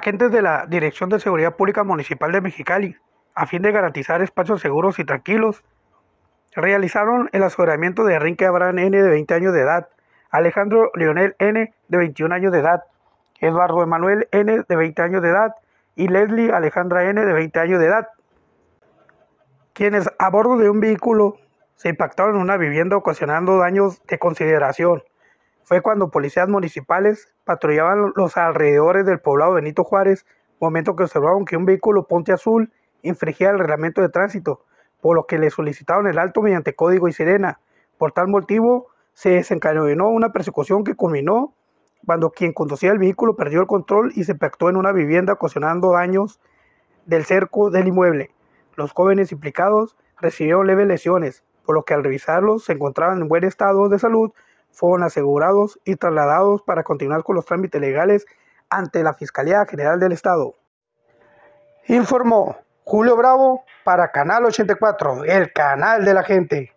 Agentes de la Dirección de Seguridad Pública Municipal de Mexicali, a fin de garantizar espacios seguros y tranquilos, realizaron el aseguramiento de Enrique Abraham N., de 20 años de edad, Alejandro Leonel N., de 21 años de edad, Eduardo Emanuel N., de 20 años de edad, y Leslie Alejandra N., de 20 años de edad, quienes a bordo de un vehículo se impactaron en una vivienda ocasionando daños de consideración. Fue cuando policías municipales patrullaban los alrededores del poblado Benito Juárez, momento que observaron que un vehículo Ponte Azul infringía el reglamento de tránsito, por lo que le solicitaron el alto mediante código y sirena. Por tal motivo, se desencadenó una persecución que culminó cuando quien conducía el vehículo perdió el control y se impactó en una vivienda ocasionando daños del cerco del inmueble. Los jóvenes implicados recibieron leves lesiones, por lo que al revisarlos se encontraban en buen estado de salud, fueron asegurados y trasladados para continuar con los trámites legales ante la Fiscalía General del Estado. Informó Julio Bravo para Canal 84, el canal de la gente.